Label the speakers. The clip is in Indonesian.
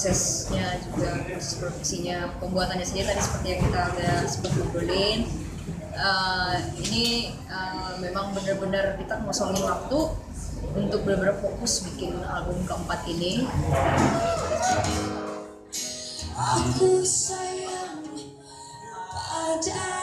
Speaker 1: prosesnya juga, proses produksinya, pembuatannya saja tadi seperti yang kita udah sempat ngobrolin. Ini memang benar-benar kita ngosongin waktu untuk benar-benar fokus bikin album keempat ini. Aku sayang pada